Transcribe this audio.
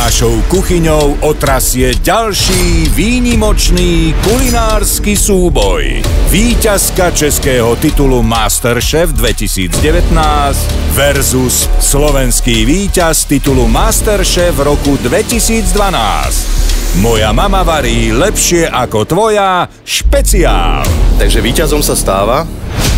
Našou kuchyňou otrasie ďalší výnimočný kulinársky súboj. Víťazka českého titulu Masterchef 2019 versus slovenský víťaz titulu Masterchef roku 2012. Moja mama varí lepšie ako tvoja špeciál. Takže víťazom sa stáva